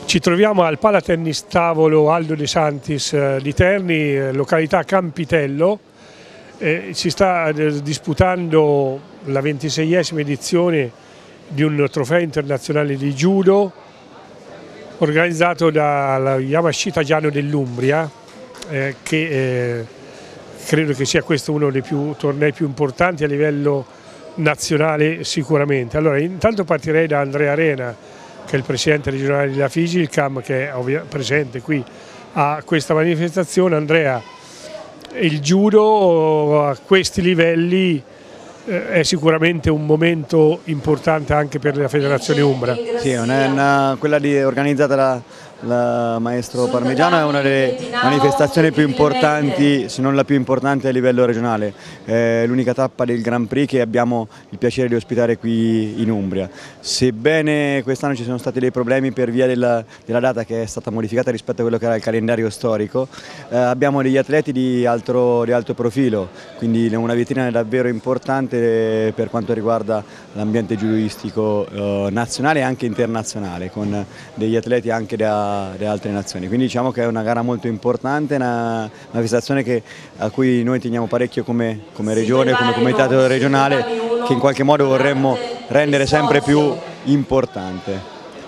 Ci troviamo al Palatennis Tavolo Aldo De Santis di Terni, località Campitello. Si sta disputando la 26esima edizione di un trofeo internazionale di judo organizzato dalla Yamashita Jano dell'Umbria, che credo che sia questo uno dei tornei più importanti a livello nazionale sicuramente. Allora, intanto partirei da Andrea Arena, che è il presidente regionale della FIGILCAM, che è presente qui a questa manifestazione. Andrea, il judo a questi livelli è sicuramente un momento importante anche per la Federazione Umbra. Sì, quella organizzata da maestro Parmigiano è una delle manifestazioni più importanti, se non la più importante a livello regionale. È l'unica tappa del Grand Prix che abbiamo il piacere di ospitare qui in Umbria. Sebbene quest'anno ci sono stati dei problemi per via della data che è stata modificata rispetto a quello che era il calendario storico, abbiamo degli atleti di alto profilo, quindi una vetrina davvero importante per quanto riguarda l'ambiente judoistico nazionale e anche internazionale, con degli atleti anche da altre nazioni. Quindi diciamo che è una gara molto importante, una manifestazione a cui noi teniamo parecchio come regione, come comitato regionale, che in qualche modo vorremmo rendere sempre più importante.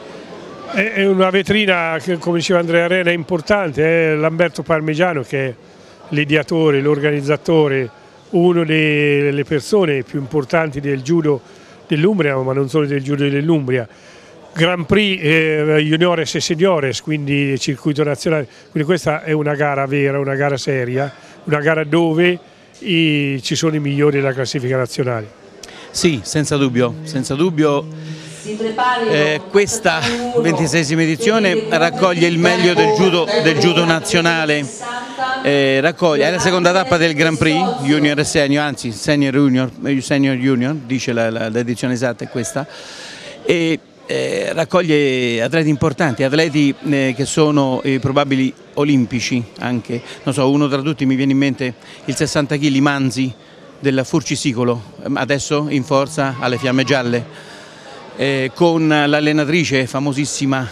È una vetrina che, come diceva Andrea Arena, è importante. È Lamberto Parmigiano che è l'ideatore, l'organizzatore, una delle persone più importanti del judo dell'Umbria, ma non solo del judo dell'Umbria. Grand Prix Juniores e Seniores, quindi circuito nazionale, quindi questa è una gara vera, una gara seria, una gara dove ci sono i migliori della classifica nazionale. Sì, senza dubbio, senza dubbio. Questa 26esima edizione raccoglie il meglio del judo nazionale, è la seconda tappa del Grand Prix Junior e Senior, anzi Senior Junior, dice l'edizione esatta è questa, e raccoglie atleti importanti, atleti che sono probabili olimpici anche. Non so, uno tra tutti mi viene in mente il 60 kg Manzi del Furcisicolo, adesso in forza alle Fiamme Gialle, con l'allenatrice famosissima,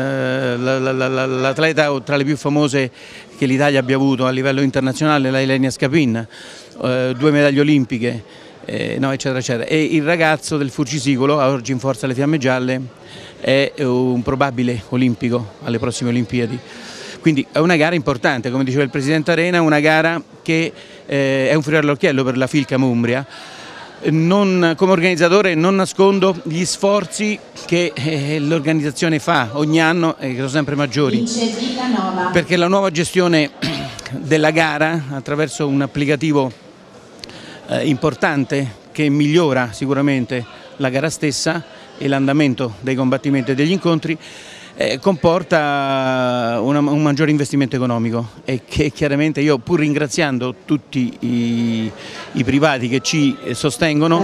l'atleta tra le più famose che l'Italia abbia avuto a livello internazionale, la Ilenia Scapin, 2 medaglie olimpiche, no, eccetera eccetera. E il ragazzo del Furcisicolo, oggi in forza alle Fiamme Gialle, è un probabile olimpico alle prossime Olimpiadi. Quindi è una gara importante, come diceva il presidente Arena, una gara che è un fiore all'occhiello per la FIGILCAM Umbria. Come organizzatore non nascondo gli sforzi che l'organizzazione fa ogni anno e che sono sempre maggiori, perché la nuova gestione della gara attraverso un applicativo importante che migliora sicuramente la gara stessa e l'andamento dei combattimenti e degli incontri comporta un maggiore investimento economico, e che chiaramente io, pur ringraziando tutti i privati che ci sostengono,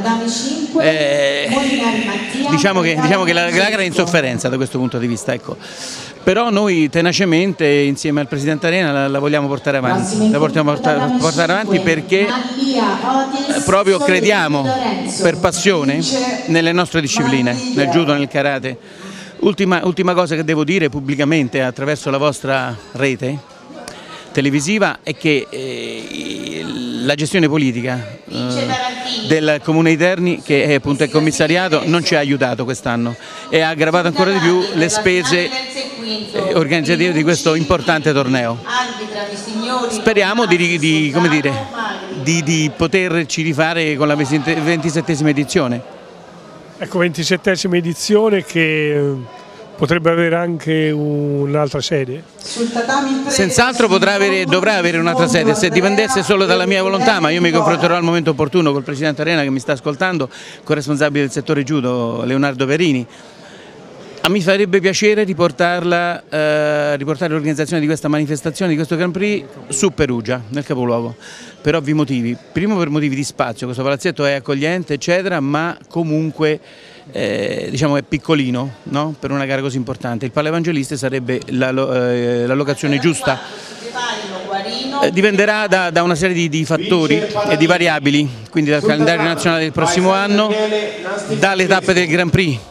diciamo che la gara è in sofferenza da questo punto di vista, ecco. Però noi tenacemente insieme al presidente Arena la vogliamo portare avanti, perché proprio crediamo per passione nelle nostre discipline, nel judo, nel karate. Ultima cosa che devo dire pubblicamente attraverso la vostra rete televisiva è che la gestione politica del Comune di Terni, che è appunto il commissariato, non ci ha aiutato quest'anno e ha aggravato ancora di più le spese organizzative di questo importante torneo. Speriamo di poterci rifare con la 27esima edizione. Ecco, 27esima edizione che potrebbe avere anche un'altra sede? Senz'altro dovrà avere un'altra sede, se dipendesse solo dalla mia volontà, ma io mi confronterò al momento opportuno col presidente Arena che mi sta ascoltando, con il responsabile del settore judo Leonardo Perini. Mi farebbe piacere riportare l'organizzazione di questa manifestazione, di questo Grand Prix, su Perugia, nel capoluogo, per ovvi motivi. Primo, per motivi di spazio, questo palazzetto è accogliente eccetera, ma comunque diciamo è piccolino, no? Per una gara così importante. Il Pala Evangelista sarebbe la locazione giusta. Dipenderà da una serie di fattori e di variabili, quindi dal calendario nazionale del prossimo anno, dalle tappe del Grand Prix,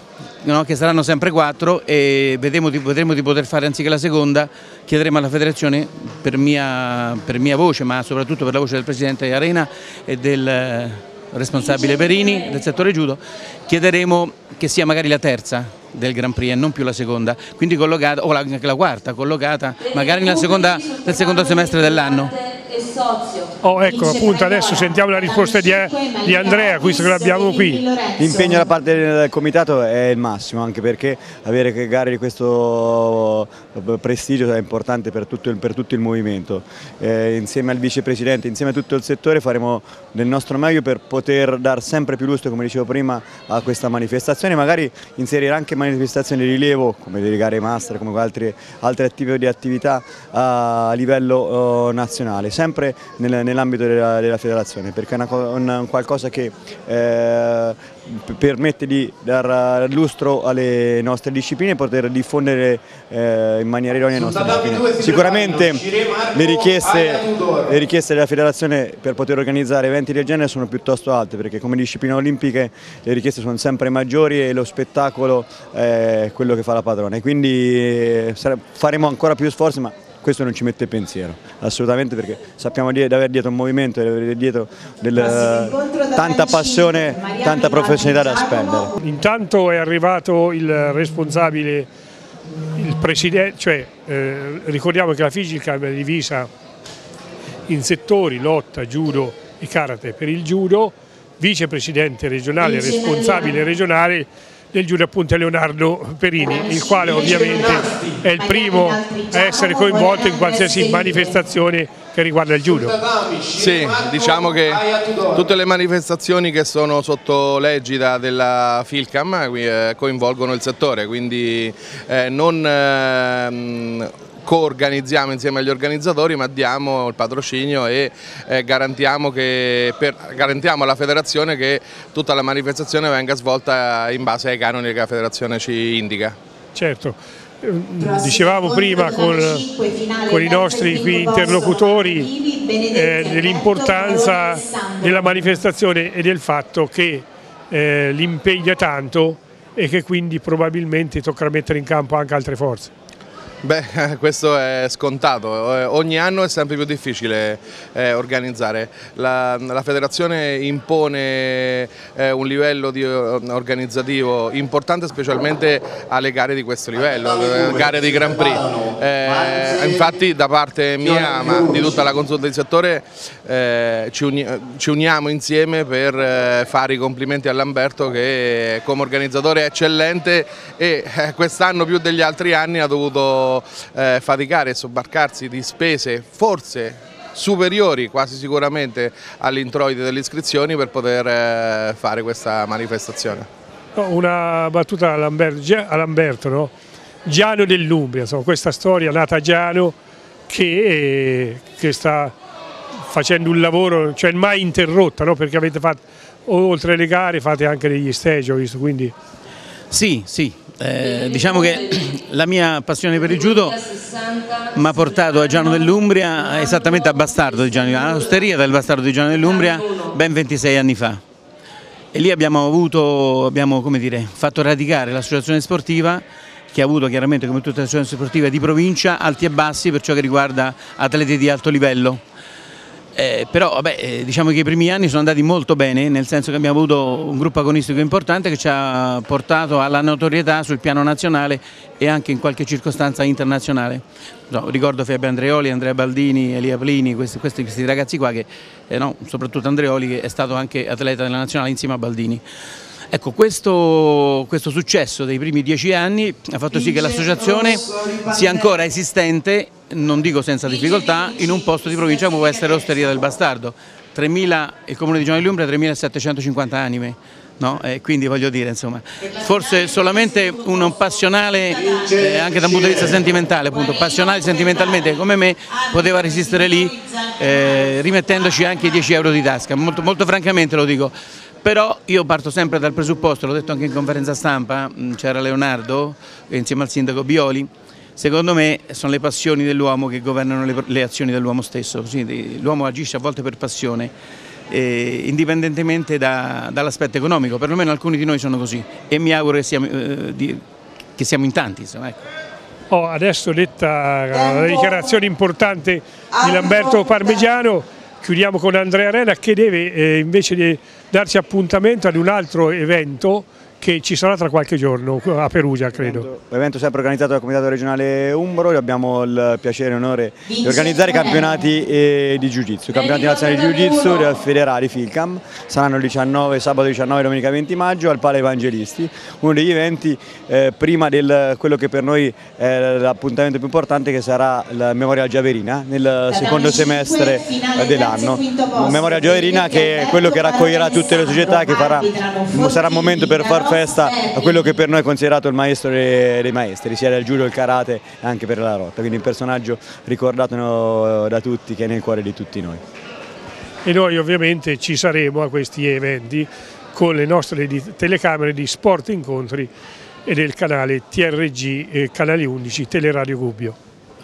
no? Che saranno sempre 4 e vedremo di poter fare anziché la seconda, chiederemo alla federazione per mia voce, ma soprattutto per la voce del presidente Arena e del responsabile Perini del settore judo, chiederemo che sia magari la terza del Grand Prix e non più la seconda, quindi collocata, o anche la quarta, collocata magari nel secondo semestre dell'anno. Oh, ecco, appunto adesso sentiamo la risposta di Andrea, visto che l'abbiamo qui. L'impegno da parte del comitato è il massimo, anche perché avere gare di questo prestigio è importante per tutto il movimento. Insieme al vicepresidente, insieme a tutto il settore faremo del nostro meglio per poter dare sempre più lustro, come dicevo prima, a questa manifestazione, magari inserire anche manifestazioni di rilievo come delle gare master, come altre tipi di attività a livello nazionale, sempre nell'ambito della federazione, perché è un qualcosa che permette di dar lustro alle nostre discipline e poter diffondere in maniera idonea le nostre discipline. Sicuramente le richieste della federazione per poter organizzare eventi del genere sono piuttosto alte, perché come discipline olimpiche le richieste sono sempre maggiori e lo spettacolo è quello che fa la padrona, e quindi faremo ancora più sforzi, ma questo non ci mette pensiero, assolutamente, perché sappiamo di aver dietro un movimento, di avere dietro tanta passione, tanta professionalità da spendere. Intanto è arrivato il responsabile, il presidente, cioè ricordiamo che la FIGICAM è divisa in settori, lotta, judo e karate. Per il judo, vicepresidente regionale, responsabile regionale del judo appunto è Leonardo Perini, il quale ovviamente è il primo a essere coinvolto in qualsiasi manifestazione che riguarda il judo. Sì, diciamo che tutte le manifestazioni che sono sotto l'egida della FILCAM coinvolgono il settore, quindi non co-organizziamo insieme agli organizzatori, ma diamo il patrocinio e garantiamo alla federazione che tutta la manifestazione venga svolta in base ai canoni che la federazione ci indica. Certo, dicevamo prima con i nostri qui interlocutori dell'importanza della manifestazione e del fatto che li impegna tanto e che quindi probabilmente toccherà mettere in campo anche altre forze. Beh, questo è scontato, ogni anno è sempre più difficile organizzare. La federazione impone un livello organizzativo importante, specialmente alle gare di questo livello, gare di Grand Prix. Infatti da parte mia, ma di tutta la consulta di settore, ci uniamo insieme per fare i complimenti a Lamberto, che come organizzatore è eccellente e quest'anno più degli altri anni ha dovuto faticare e sobbarcarsi di spese forse superiori quasi sicuramente all'introito delle iscrizioni per poter fare questa manifestazione. Una battuta a Lamberto, no? Giano dell'Umbria, insomma, questa storia nata a Giano che sta facendo un lavoro, cioè mai interrotta, no? Perché avete fatto, oltre le gare, fate anche degli stage, ho visto, quindi... Sì, diciamo che la mia passione per il judo mi ha portato a Giano dell'Umbria, esattamente a Bastardo di Giano, all'osteria del Bastardo di Giano dell'Umbria, ben 26 anni fa. E lì abbiamo come dire, fatto radicare l'associazione sportiva, che ha avuto chiaramente, come tutte le associazioni sportive di provincia, alti e bassi per ciò che riguarda atleti di alto livello. Però vabbè, diciamo che i primi anni sono andati molto bene, nel senso che abbiamo avuto un gruppo agonistico importante che ci ha portato alla notorietà sul piano nazionale e anche in qualche circostanza internazionale. No, ricordo Fabio Andreoli, Andrea Baldini, Elia Plini, questi ragazzi qua, che, no, soprattutto Andreoli, che è stato anche atleta della nazionale insieme a Baldini. Ecco, questo successo dei primi 10 anni ha fatto sì che l'associazione sia ancora esistente, non dico senza difficoltà, in un posto di provincia come può essere l'Osteria del Bastardo. 3.000, il comune di Giano dell'Umbria, 3.750 anime, no? Quindi voglio dire, insomma, forse solamente un passionale, anche da un punto di vista sentimentale, appunto, passionale sentimentalmente come me, poteva resistere lì, rimettendoci anche 10 euro di tasca, molto francamente lo dico. Però io parto sempre dal presupposto, l'ho detto anche in conferenza stampa, c'era Leonardo insieme al sindaco Bioli, secondo me sono le passioni dell'uomo che governano le azioni dell'uomo stesso, l'uomo agisce a volte per passione, indipendentemente dall'aspetto economico, perlomeno alcuni di noi sono così e mi auguro che siamo in tanti, insomma, ecco. Adesso detta la dichiarazione importante di Lamberto Parmigiano, chiudiamo con Andrea Arena che deve invece di darci appuntamento ad un altro evento che ci sarà tra qualche giorno a Perugia, credo. L'evento sempre organizzato dal Comitato Regionale Umbro, abbiamo il piacere e onore di organizzare i campionati di Jiu-Jitsu, i campionati nazionali di Jiu-Jitsu federali FILCAM, saranno il 19, sabato 19 e domenica 20 maggio al Pala Evangelisti, uno degli eventi prima di quello che per noi è l'appuntamento più importante, che sarà la Memorial Giaverina nel secondo semestre dell'anno. Memorial Giaverina che è quello che raccoglierà tutte le società, che sarà un momento per far festa a quello che per noi è considerato il maestro dei maestri, sia del judo, il karate e anche per la lotta, quindi un personaggio ricordato da tutti, che è nel cuore di tutti noi. E noi ovviamente ci saremo a questi eventi con le nostre telecamere di Sport Incontri e del canale TRG, canale 11 Teleradio Gubbio.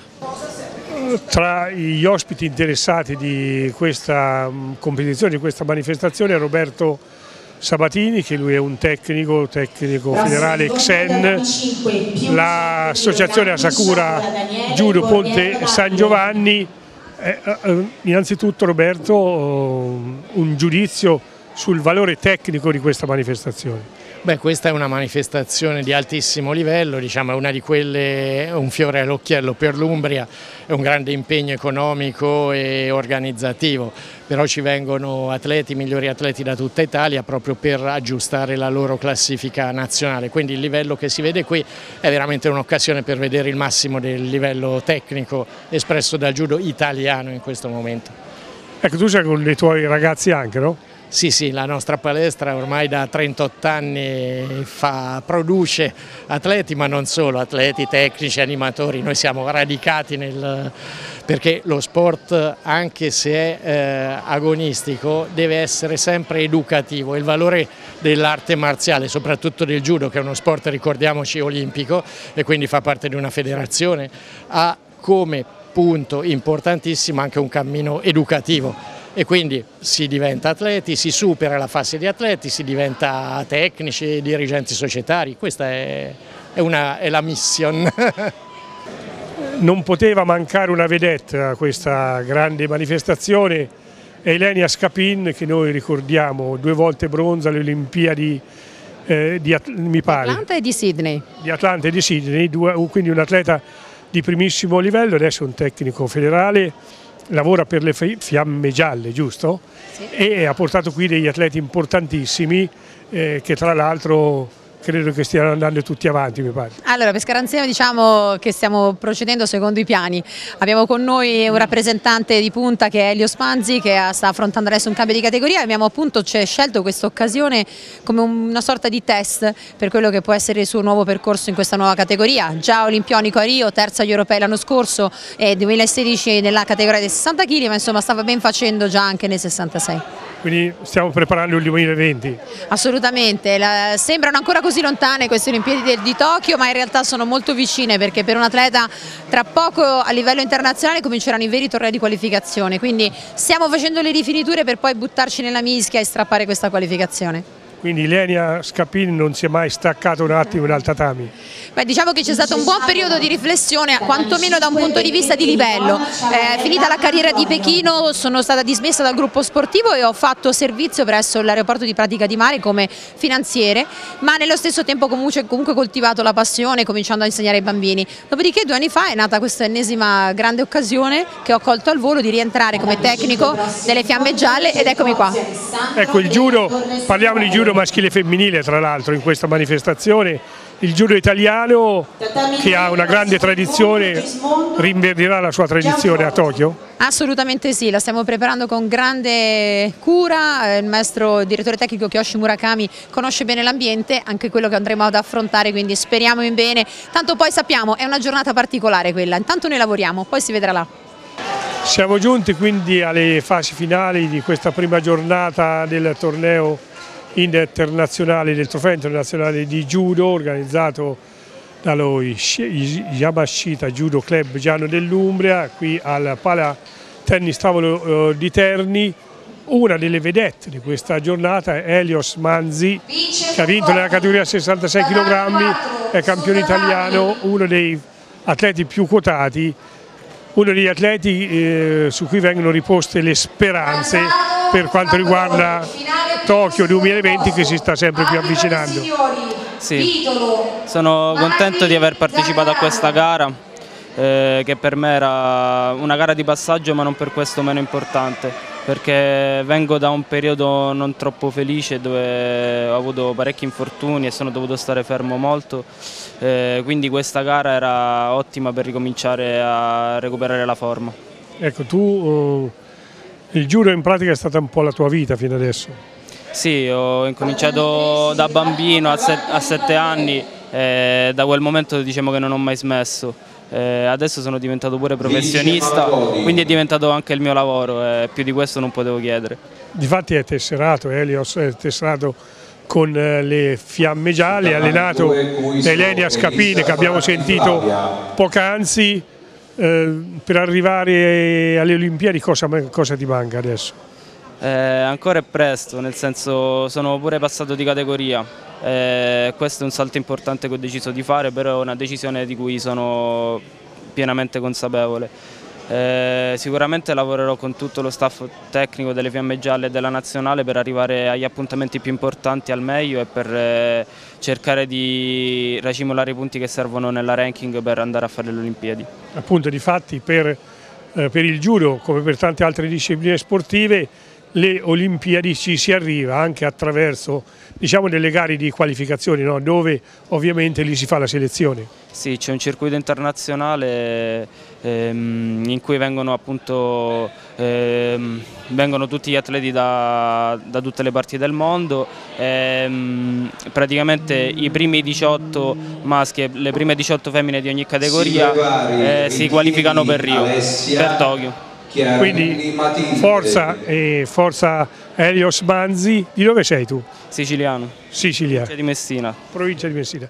Tra gli ospiti interessati di questa competizione, di questa manifestazione, Roberto Sabatini, che lui è un tecnico federale XEN, l'associazione Asakura Judo Ponte San Giovanni. Innanzitutto Roberto, un giudizio sul valore tecnico di questa manifestazione. Beh, questa è una manifestazione di altissimo livello, diciamo, è una di quelle, un fiore all'occhiello per l'Umbria, è un grande impegno economico e organizzativo, però ci vengono atleti, migliori atleti da tutta Italia proprio per aggiustare la loro classifica nazionale, quindi il livello che si vede qui è veramente un'occasione per vedere il massimo del livello tecnico espresso dal judo italiano in questo momento. Ecco, tu sei con i tuoi ragazzi anche, no? Sì, la nostra palestra ormai da 38 anni produce atleti, ma non solo, atleti, tecnici, animatori. Noi siamo radicati perché lo sport, anche se è agonistico, deve essere sempre educativo. Il valore dell'arte marziale, soprattutto del judo, che è uno sport, ricordiamoci, olimpico e quindi fa parte di una federazione, ha come punto importantissimo anche un cammino educativo. E quindi si diventa atleti, si supera la fase di atleti, si diventa tecnici, dirigenti societari, questa è la mission. Non poteva mancare una vedette a questa grande manifestazione, Elenia Scapin, che noi ricordiamo 2 volte bronzo alle Olimpiadi mi pare. Atlanta e di Sydney. Di Atlanta e di Sydney, quindi un atleta di primissimo livello, adesso è un tecnico federale. Lavora per le Fiamme Gialle, giusto? Sì. E ha portato qui degli atleti importantissimi che tra l'altro credo che stiano andando tutti avanti, mi pare. Allora, per Scaranzino diciamo che stiamo procedendo secondo i piani. Abbiamo con noi un rappresentante di punta che è Elio Spanzi, che sta affrontando adesso un cambio di categoria. Abbiamo appunto scelto questa occasione come una sorta di test per quello che può essere il suo nuovo percorso in questa nuova categoria. Già olimpionico a Rio, terza agli europei l'anno scorso e 2016 nella categoria dei 60 kg, ma insomma stava ben facendo già anche nei 66. Quindi stiamo preparando il 2020? Assolutamente, sembrano ancora così lontane queste Olimpiadi di Tokyo, ma in realtà sono molto vicine, perché per un atleta tra poco a livello internazionale cominceranno i veri tornei di qualificazione, quindi stiamo facendo le rifiniture per poi buttarci nella mischia e strappare questa qualificazione. Quindi Elenia Scapin non si è mai staccato un attimo dal tatami? Beh, diciamo che c'è stato un buon periodo di riflessione, quantomeno da un punto di vista di livello. Finita la carriera di Pechino sono stata dismessa dal gruppo sportivo e ho fatto servizio presso l'aeroporto di Pratica di Mare come finanziere, ma nello stesso tempo comunque coltivato la passione cominciando a insegnare ai bambini. Dopodiché 2 anni fa è nata questa ennesima grande occasione che ho colto al volo di rientrare come tecnico delle Fiamme Gialle ed eccomi qua. Ecco, il judo, parliamo di judo maschile e femminile tra l'altro in questa manifestazione, il judo italiano che ha una grande tradizione rinverdirà la sua tradizione a Tokyo? Assolutamente sì, la stiamo preparando con grande cura, il maestro direttore tecnico Kiyoshi Murakami conosce bene l'ambiente, anche quello che andremo ad affrontare, quindi speriamo in bene, tanto poi sappiamo è una giornata particolare quella, intanto noi lavoriamo, poi si vedrà là. Siamo giunti quindi alle fasi finali di questa prima giornata del torneo internazionale, del trofeo internazionale di judo organizzato dallo Yamashita Judo Club Giano dell'Umbria qui al Pala Tennis Tavolo di Terni. una delle vedette di questa giornata è Elios Manzi, che ha vinto nella categoria 66 kg, è campione italiano, uno dei atleti più quotati, uno degli atleti su cui vengono riposte le speranze per quanto riguarda Tokyo 2020, che si sta sempre più avvicinando. Sì, sono contento di aver partecipato a questa gara, che per me era una gara di passaggio, ma non per questo meno importante, perché vengo da un periodo non troppo felice dove ho avuto parecchi infortuni e sono dovuto stare fermo molto, quindi questa gara era ottima per ricominciare a recuperare la forma. Ecco, tu il judo in pratica è stata un po' la tua vita fino adesso. Sì, ho incominciato da bambino a 7 anni e da quel momento diciamo che non ho mai smesso. Adesso sono diventato pure professionista, quindi è diventato anche il mio lavoro e più di questo non potevo chiedere. Difatti è tesserato, Elios è tesserato con le Fiamme Gialle, allenato da Elenia Scapini, che abbiamo sentito poc'anzi. Per arrivare alle Olimpiadi cosa ti manca adesso? Ancora è presto, nel senso sono pure passato di categoria, questo è un salto importante che ho deciso di fare, però è una decisione di cui sono pienamente consapevole. Sicuramente lavorerò con tutto lo staff tecnico delle Fiamme Gialle e della Nazionale per arrivare agli appuntamenti più importanti al meglio e per cercare di racimolare i punti che servono nella ranking per andare a fare le Olimpiadi. Appunto, difatti per il judo, come per tante altre discipline sportive, le Olimpiadi ci si arriva anche attraverso, diciamo, delle gare di qualificazione, no? Dove ovviamente lì si fa la selezione. Sì, c'è un circuito internazionale in cui vengono appunto vengono tutti gli atleti da tutte le parti del mondo. Praticamente i primi 18 maschi e le prime 18 femmine di ogni categoria si qualificano per Rio, per Tokyo. Quindi forza Elios Manzi. Di dove sei tu? Siciliano. Sicilia. Provincia di Messina. Provincia di Messina.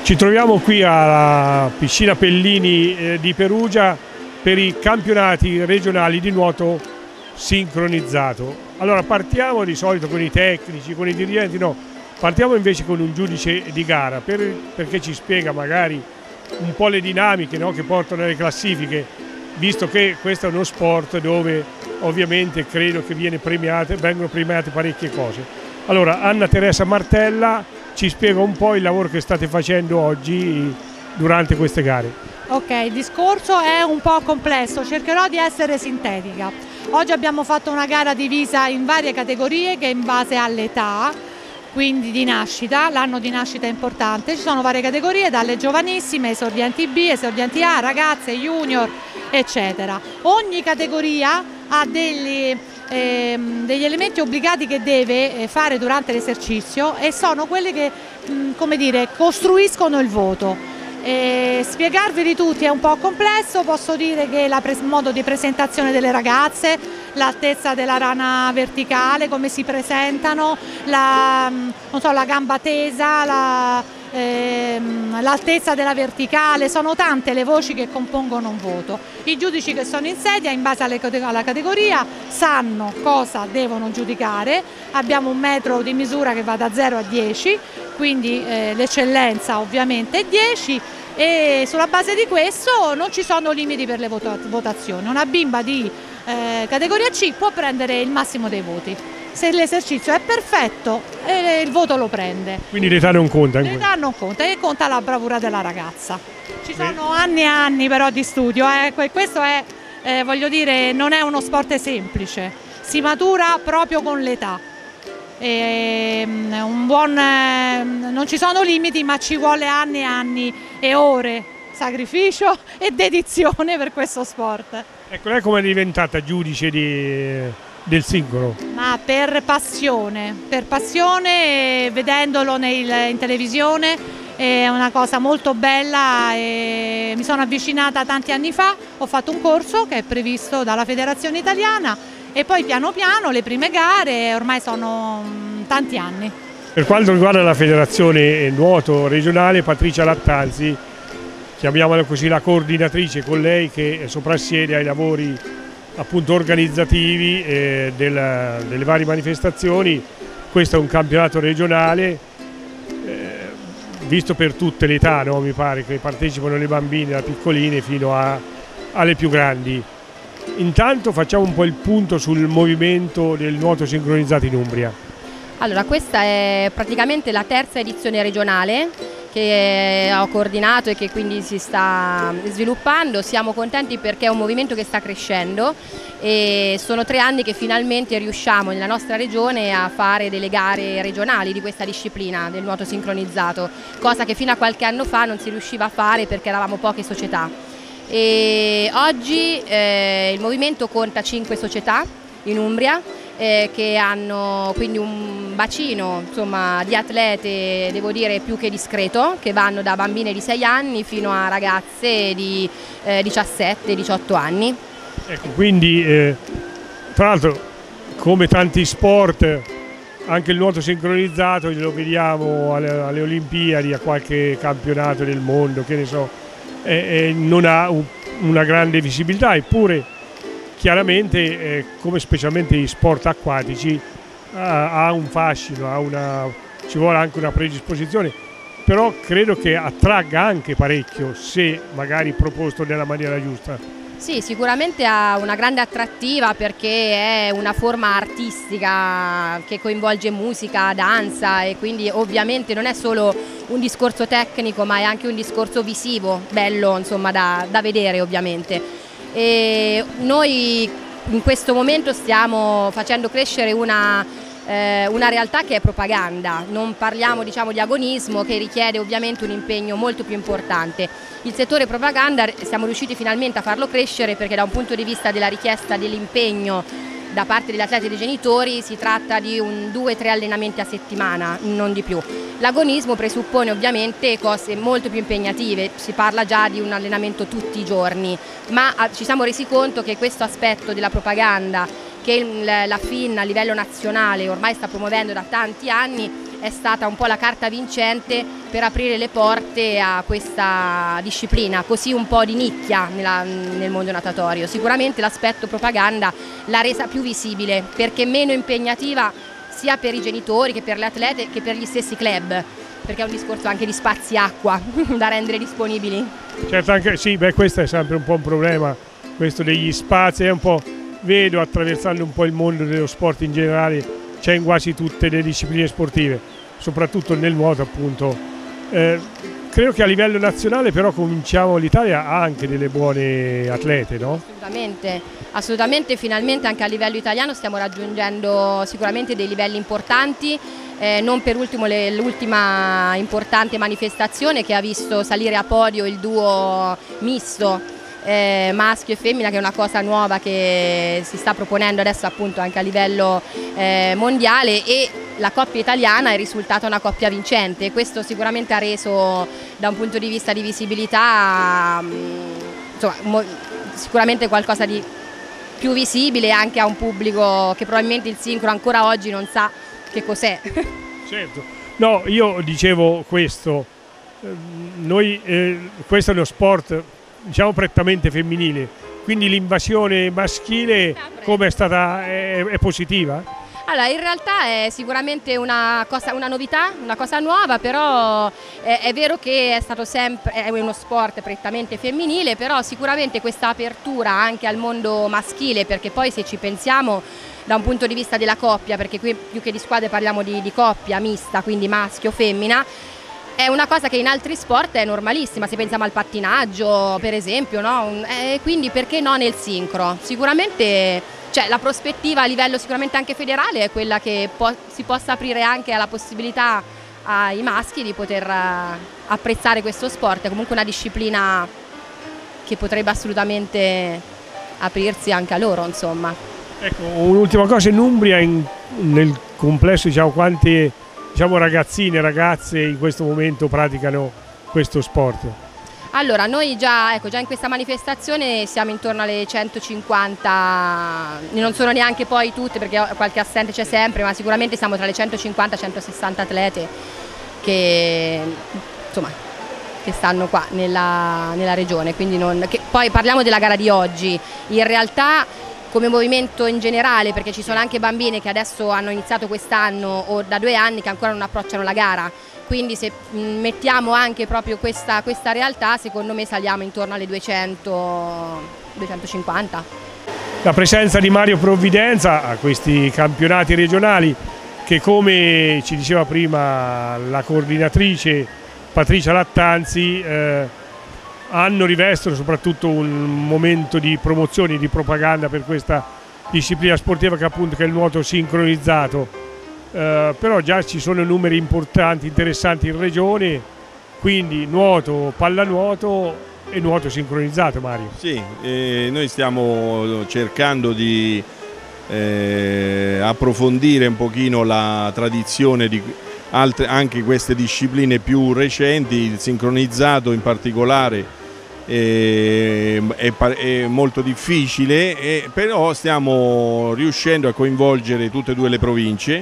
Ci troviamo qui alla piscina Pellini di Perugia per i campionati regionali di nuoto sincronizzato. Allora partiamo di solito con i tecnici, con i dirigenti, no, partiamo invece con un giudice di gara perché ci spiega magari un po' le dinamiche, no, che portano alle classifiche, visto che questo è uno sport dove ovviamente credo che vengono premiate parecchie cose. Allora Anna Teresa Martella ci spiega un po' il lavoro che state facendo oggi durante queste gare. Ok, il discorso è un po' complesso, cercherò di essere sintetica. Oggi abbiamo fatto una gara divisa in varie categorie che in base all'età, quindi di nascita, l'anno di nascita è importante, ci sono varie categorie dalle giovanissime, esordienti B, esordienti A, ragazze, junior, eccetera. Ogni categoria ha degli elementi obbligati che deve fare durante l'esercizio e sono quelli che come dire, costruiscono il voto. Spiegarveli tutti è un po' complesso, posso dire che il modo di presentazione delle ragazze, l'altezza della rana verticale, come si presentano, la gamba tesa, l'altezza della verticale, sono tante le voci che compongono un voto. I giudici che sono in sedia in base alla categoria sanno cosa devono giudicare, abbiamo un metro di misura che va da 0 a 10, quindi l'eccellenza ovviamente è 10 e sulla base di questo non ci sono limiti per le votazioni. Una bimba di categoria C può prendere il massimo dei voti. Se l'esercizio è perfetto il voto lo prende. Quindi l'età non conta? L'età non conta, e conta la bravura della ragazza. Ci sono anni e anni però di studio, questo è, voglio dire, non è uno sport semplice, si matura proprio con l'età. Non ci sono limiti, ma ci vuole anni e anni e ore, sacrificio e dedizione per questo sport. Ecco, lei come è diventata giudice del sincrono? Ma per passione, vedendolo in televisione è una cosa molto bella e mi sono avvicinata tanti anni fa, ho fatto un corso che è previsto dalla Federazione Italiana e poi piano piano le prime gare, ormai sono tanti anni. Per quanto riguarda la Federazione Nuoto Regionale, Patrizia Lattanzi, chiamiamola così, la coordinatrice, con lei che soprassiede ai lavori appunto organizzativi delle varie manifestazioni. Questo è un campionato regionale visto per tutte le età, no? Mi pare che partecipano le bambine da piccoline fino alle più grandi. Intanto facciamo un po' il punto sul movimento del nuoto sincronizzato in Umbria. Allora, questa è praticamente la terza edizione regionale che ho coordinato e che quindi si sta sviluppando. Siamo contenti perché è un movimento che sta crescendo e sono 3 anni che finalmente riusciamo nella nostra regione a fare delle gare regionali di questa disciplina del nuoto sincronizzato, cosa che fino a qualche anno fa non si riusciva a fare perché eravamo poche società. E oggi il movimento conta 5 società in Umbria che hanno quindi un bacino, insomma, di atlete, devo dire, più che discreto, che vanno da bambine di 6 anni fino a ragazze di 17-18 anni. Ecco, quindi tra l'altro come tanti sport anche il nuoto sincronizzato lo vediamo alle Olimpiadi, a qualche campionato del mondo, che ne so, non ha una grande visibilità, eppure chiaramente come specialmente gli sport acquatici ha un fascino, ci vuole anche una predisposizione, però credo che attragga anche parecchio se magari proposto nella maniera giusta. Sì, sicuramente ha una grande attrattiva perché è una forma artistica che coinvolge musica, danza e quindi ovviamente non è solo un discorso tecnico ma è anche un discorso visivo, bello insomma da vedere ovviamente. E noi in questo momento stiamo facendo crescere una realtà che è propaganda, non parliamo diciamo di agonismo che richiede ovviamente un impegno molto più importante. Il settore propaganda siamo riusciti finalmente a farlo crescere perché da un punto di vista della richiesta dell'impegno da parte degli atleti e dei genitori si tratta di 2-3 allenamenti a settimana, non di più. L'agonismo presuppone ovviamente cose molto più impegnative, si parla già di un allenamento tutti i giorni, ma ci siamo resi conto che questo aspetto della propaganda che la FIN a livello nazionale ormai sta promuovendo da tanti anni è stata un po' la carta vincente per aprire le porte a questa disciplina così un po' di nicchia nel mondo natatorio. Sicuramente l'aspetto propaganda l'ha resa più visibile perché meno impegnativa sia per i genitori che per le atlete che per gli stessi club, perché è un discorso anche di spazi acqua da rendere disponibili. Certo, anche sì, questo è sempre un po' un problema, questo degli spazi, è un po', vedo attraversando un po' il mondo dello sport in generale, c'è in quasi tutte le discipline sportive, soprattutto nel nuoto appunto. Credo che a livello nazionale però l'Italia ha anche delle buone atlete, no? Assolutamente, finalmente anche a livello italiano stiamo raggiungendo sicuramente dei livelli importanti, non per ultimo l'ultima importante manifestazione che ha visto salire a podio il duo misto maschio e femmina, che è una cosa nuova che si sta proponendo adesso appunto anche a livello mondiale, e la coppia italiana è risultata una coppia vincente. Questo sicuramente ha reso da un punto di vista di visibilità insomma, sicuramente qualcosa di più visibile anche a un pubblico che probabilmente il sincro ancora oggi non sa che cos'è. Certo, no, io dicevo questo, questo è uno sport diciamo prettamente femminile, quindi l'invasione maschile come è stata, è positiva? Allora, in realtà è sicuramente una novità, una cosa nuova, però è vero che è uno sport prettamente femminile, però sicuramente questa apertura anche al mondo maschile, perché poi se ci pensiamo da un punto di vista della coppia, perché qui più che di squadre parliamo di coppia mista, quindi maschio-femmina, è una cosa che in altri sport è normalissima, se pensiamo al pattinaggio per esempio, no? Quindi perché no nel sincro? Sicuramente la prospettiva a livello sicuramente anche federale è quella che si possa aprire anche alla possibilità ai maschi di poter apprezzare questo sport, è comunque una disciplina che potrebbe assolutamente aprirsi anche a loro, insomma. Ecco, un'ultima cosa, in Umbria nel complesso diciamo quante ragazzine e ragazze in questo momento praticano questo sport? Allora, noi già in questa manifestazione siamo intorno alle 150, non sono neanche poi tutte perché qualche assente c'è sempre, ma sicuramente siamo tra le 150 e 160 atlete che stanno qua nella regione. Quindi poi parliamo della gara di oggi, in realtà come movimento in generale, perché ci sono anche bambine che adesso hanno iniziato quest'anno o da 2 anni che ancora non approcciano la gara, quindi se mettiamo anche proprio questa realtà, secondo me saliamo intorno alle 200-250. La presenza di Mario Provvidenza a questi campionati regionali, che come ci diceva prima la coordinatrice Patrizia Lattanzi, rivestono soprattutto un momento di promozione e di propaganda per questa disciplina sportiva che appunto è il nuoto sincronizzato. Però già ci sono numeri importanti, interessanti in regione, quindi nuoto, pallanuoto e nuoto sincronizzato, Mario. Sì, noi stiamo cercando di approfondire un pochino la tradizione di anche queste discipline più recenti, il sincronizzato in particolare è molto difficile, però stiamo riuscendo a coinvolgere tutte e 2 le province.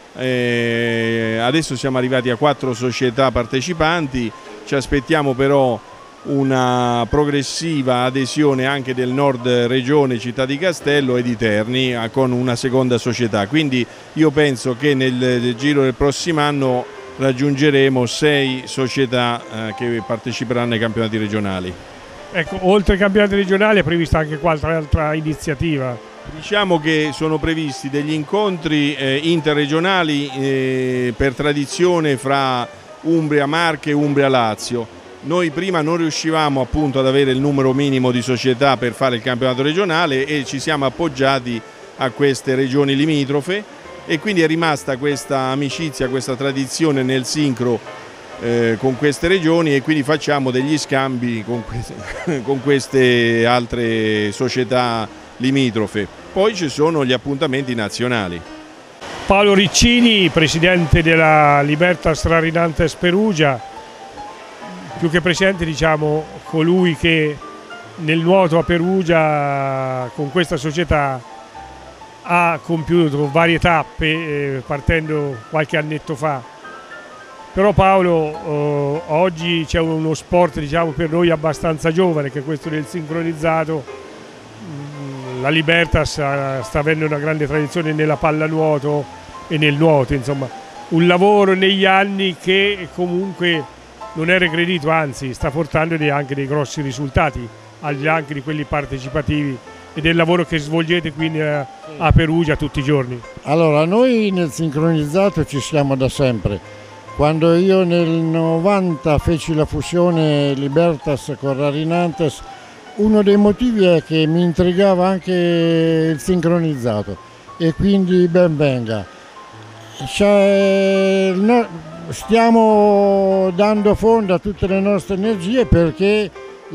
Adesso siamo arrivati a 4 società partecipanti, ci aspettiamo però una progressiva adesione anche del nord regione, Città di Castello e di Terni con una seconda società, quindi io penso che nel giro del prossimo anno raggiungeremo 6 società che parteciperanno ai campionati regionali. Ecco, oltre ai campionati regionali è prevista anche qualche altra iniziativa? Diciamo che sono previsti degli incontri interregionali per tradizione fra Umbria Marche e Umbria Lazio. Noi prima non riuscivamo appunto ad avere il numero minimo di società per fare il campionato regionale e ci siamo appoggiati a queste regioni limitrofe, e quindi è rimasta questa amicizia, questa tradizione nel sincro con queste regioni, e quindi facciamo degli scambi con queste altre società limitrofe. Poi ci sono gli appuntamenti nazionali. Paolo Riccini, presidente della Libertas Rarinantes Perugia, più che presidente diciamo colui che nel nuoto a Perugia con questa società ha compiuto varie tappe partendo qualche annetto fa Però Paolo, oggi c'è uno sport, diciamo, per noi abbastanza giovane, che è questo del sincronizzato. La Libertas sta avendo una grande tradizione nella pallanuoto e nel nuoto, insomma, un lavoro negli anni che comunque non è regredito, anzi sta portando anche dei grossi risultati, al di là anche di quelli partecipativi e del lavoro che svolgete qui a Perugia tutti i giorni. Allora, noi nel sincronizzato ci siamo da sempre. Quando io nel 90 feci la fusione Libertas con Rarinantes, uno dei motivi è che mi intrigava anche il sincronizzato e quindi ben venga. Stiamo dando fondo a tutte le nostre energie perché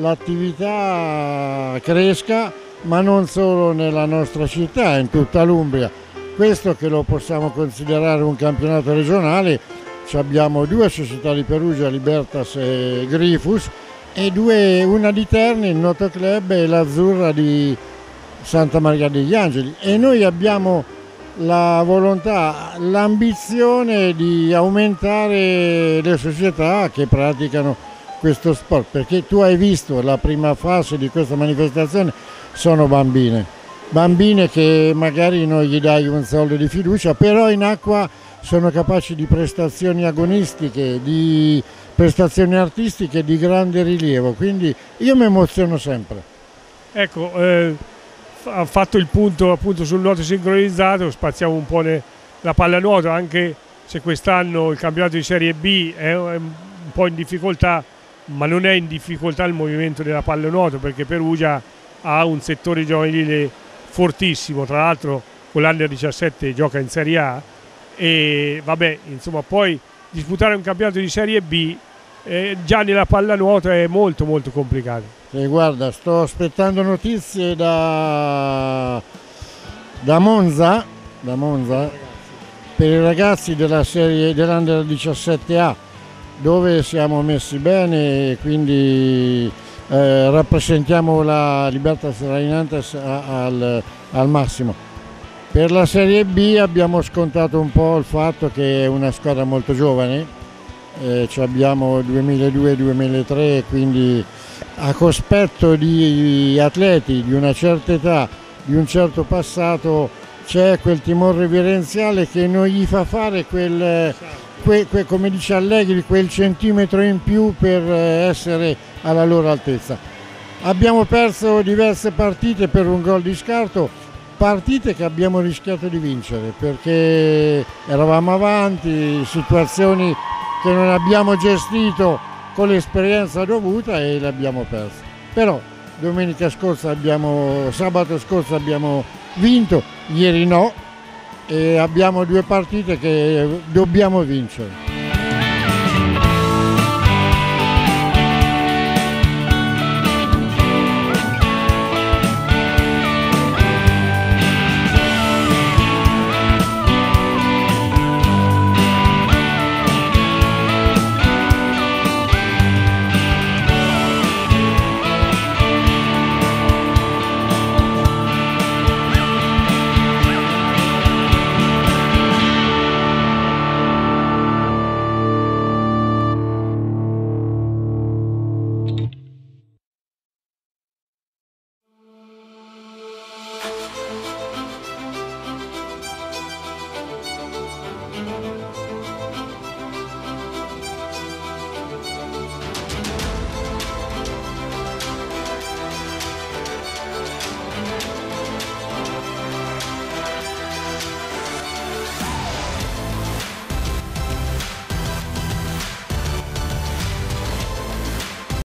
l'attività cresca, ma non solo nella nostra città, in tutta l'Umbria. Questo che lo possiamo considerare un campionato regionale, abbiamo 2 società di Perugia, Libertas e Grifus, e una di Terni, il Nuoto Club, e l'Azzurra di Santa Maria degli Angeli, e noi abbiamo la volontà, l'ambizione di aumentare le società che praticano questo sport, perché tu hai visto la prima fase di questa manifestazione, sono bambine che magari non gli dai un soldo di fiducia, però in acqua sono capaci di prestazioni agonistiche, di prestazioni artistiche di grande rilievo, quindi io mi emoziono sempre. Ecco, ha fatto il punto appunto sul nuoto sincronizzato, spaziamo un po' la pallanuoto, anche se quest'anno il campionato di Serie B è un po' in difficoltà, ma non è in difficoltà il movimento della pallanuoto, perché Perugia ha un settore giovanile fortissimo, tra l'altro con l'Under 17 gioca in Serie A, e vabbè, insomma, poi disputare un campionato di Serie B già nella pallanuoto è molto molto complicato. Guarda, sto aspettando notizie da Monza per i ragazzi della serie dell'Under 17A, dove siamo messi bene e quindi rappresentiamo la Libertas Rainantes al massimo. Per la Serie B abbiamo scontato un po' il fatto che è una squadra molto giovane, abbiamo 2002-2003, quindi a cospetto di atleti di una certa età, di un certo passato, c'è quel timore reverenziale che non gli fa fare come dice Allegri, quel centimetro in più per essere alla loro altezza. Abbiamo perso diverse partite per un gol di scarto, partite che abbiamo rischiato di vincere perché eravamo avanti, situazioni che non abbiamo gestito con l'esperienza dovuta e le abbiamo perse. Però sabato scorso abbiamo vinto, ieri no, e abbiamo 2 partite che dobbiamo vincere.